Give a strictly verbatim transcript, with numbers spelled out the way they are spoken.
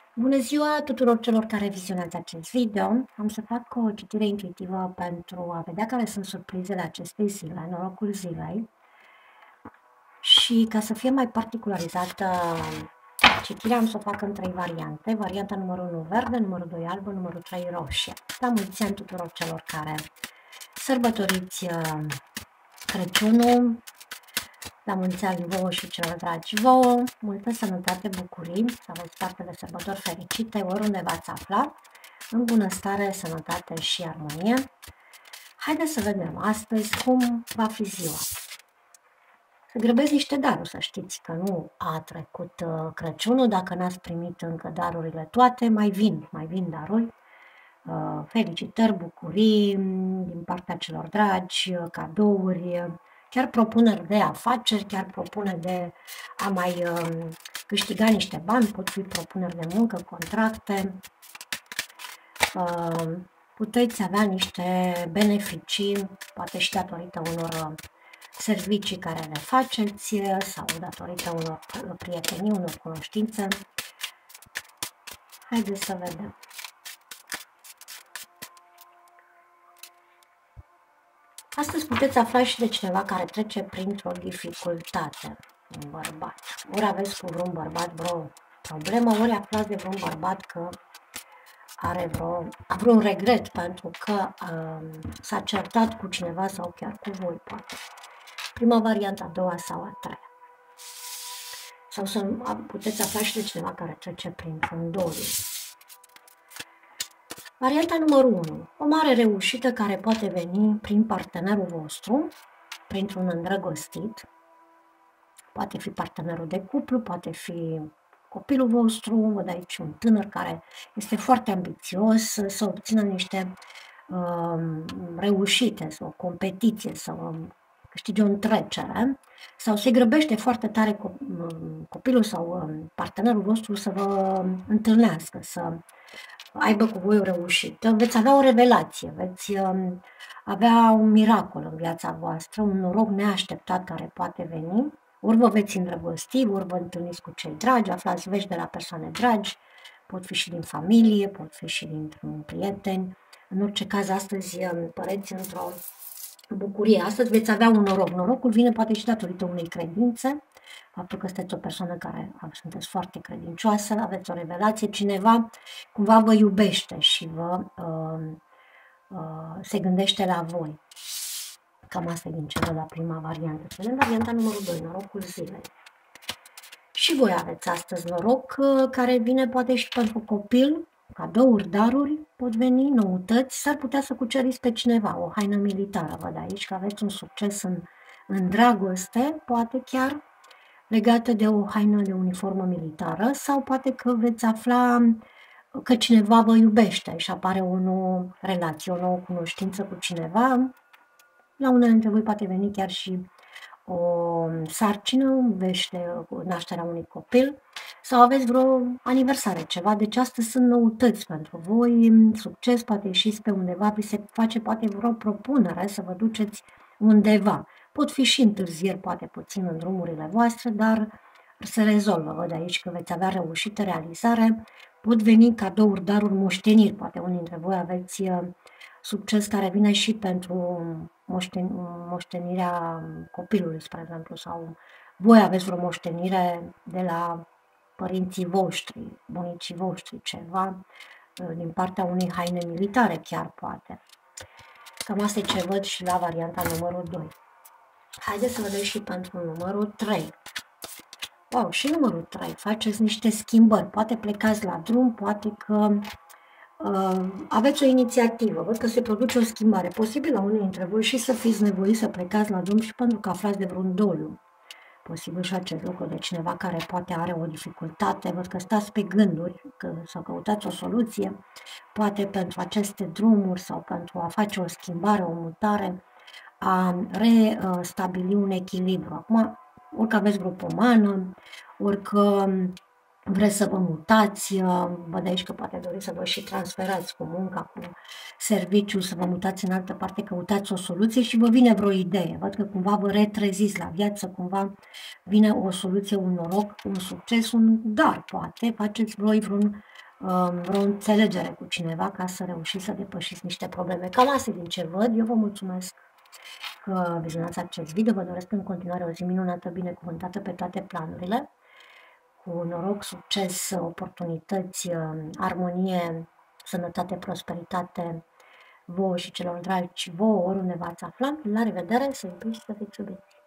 Bună ziua tuturor celor care vizionează acest video. Am să fac o citire intuitivă pentru a vedea care sunt surprizele acestei zile, norocul zilei. Și ca să fie mai particularizată citirea, am să o fac în trei variante. Varianta numărul unu verde, numărul doi albă, numărul trei roșie. La mulți ani tuturor celor care sărbătoriți Crăciunul, la mulți ani vouă și celor dragi vouă, multă sănătate, bucurii, să aveți parte de sărbători fericite, oriunde v-ați afla, în bunăstare, sănătate și armonie. Haideți să vedem astăzi cum va fi ziua. Să grăbesc niște daruri, să știți că nu a trecut Crăciunul, dacă n-ați primit încă darurile toate, mai vin, mai vin daruri. Felicitări, bucurii din partea celor dragi, cadouri, chiar propuneri de afaceri, chiar propuneri de a mai uh, câștiga niște bani, pot fi propuneri de muncă, contracte, uh, puteți avea niște beneficii, poate și datorită unor servicii care le faceți sau datorită unor prietenii, unor cunoștințe. Haideți să vedem. Astăzi puteți afla și de cineva care trece printr-o dificultate, un bărbat. Ori aveți cu vreun bărbat vreo problemă, ori aflați de vreun bărbat că are vreo, vreun regret pentru că um, s-a certat cu cineva sau chiar cu voi, poate. Prima variantă, a doua sau a treia. Sau să puteți afla și de cineva care trece printr-un doliu. Varianta numărul unu. O mare reușită care poate veni prin partenerul vostru, printr-un îndrăgostit. Poate fi partenerul de cuplu, poate fi copilul vostru, văd aici un tânăr care este foarte ambițios să obțină niște uh, reușite, sau o competiție, sau câștige o întrecere, sau se grăbește foarte tare copilul sau partenerul vostru să vă întâlnească, să aibă cu voi o reușită, veți avea o revelație, veți avea un miracol în viața voastră, un noroc neașteptat care poate veni, ori vă veți îndrăgosti, ori vă întâlniți cu cei dragi, aflați vești de la persoane dragi, pot fi și din familie, pot fi și dintr-un prieten. În orice caz, astăzi păreți într-o bucurie. Astăzi veți avea un noroc. Norocul vine poate și datorită unei credințe, faptul că sunteți o persoană care sunteți foarte credincioasă, aveți o revelație, cineva cumva vă iubește și vă uh, uh, se gândește la voi. Cam asta e din cele la prima variantă. Să vedem varianta numărul doi, norocul zilei. Și voi aveți astăzi noroc uh, care vine poate și pentru copil, cadouri, daruri, pot veni, noutăți, s-ar putea să cuceriți pe cineva, o haină militară, văd aici că aveți un succes în, în dragoste, poate chiar legată de o haină de uniformă militară, sau poate că veți afla că cineva vă iubește și apare o nouă relație, o nouă cunoștință cu cineva. La unele dintre voi poate veni chiar și o sarcină, vește nașterea unui copil, sau aveți vreo aniversare, ceva, deci astea sunt noutăți pentru voi, succes, poate ieșiți pe undeva, vi se face poate vreo propunere să vă duceți undeva. Pot fi și întârzieri, poate puțin în drumurile voastre, dar se rezolvă, văd aici că veți avea reușită, realizare, pot veni cadouri, daruri, moșteniri, poate unii dintre voi aveți succes care vine și pentru moșten, moștenirea copilului, spre exemplu, sau voi aveți vreo moștenire de la părinții voștri, bunicii voștri, ceva, din partea unei haine militare chiar poate. Cam asta e ce văd și la varianta numărul doi. Haideți să vedem și pentru numărul trei. Wow, și numărul trei, faceți niște schimbări, poate plecați la drum, poate că Uh, aveți o inițiativă, văd că se produce o schimbare, posibil la unii dintre voi și să fiți nevoiți să plecați la drum și pentru că aflați de vreun doliu. Posibil și acest lucru de cineva care poate are o dificultate, văd că stați pe gânduri, că, să căutați o soluție, poate pentru aceste drumuri sau pentru a face o schimbare, o mutare, a restabili un echilibru. Acum, orică aveți vreo pomană, orică vreți să vă mutați, văd aici că poate doriți să vă și transferați cu munca, cu serviciul, să vă mutați în altă parte, căutați o soluție și vă vine vreo idee. Văd că cumva vă retreziți la viață, cumva vine o soluție, un noroc, un succes, un dar, poate faceți voi vreun, vreo înțelegere cu cineva ca să reușiți să depășiți niște probleme. Cam asta din ce văd. Eu vă mulțumesc că vizionați acest video. Vă doresc în continuare o zi minunată, binecuvântată pe toate planurile, cu noroc, succes, oportunități, armonie, sănătate, prosperitate vouă și celor dragi vouă, oriunde v-ați afla. La revedere, să iubiți și să fiți iubiți!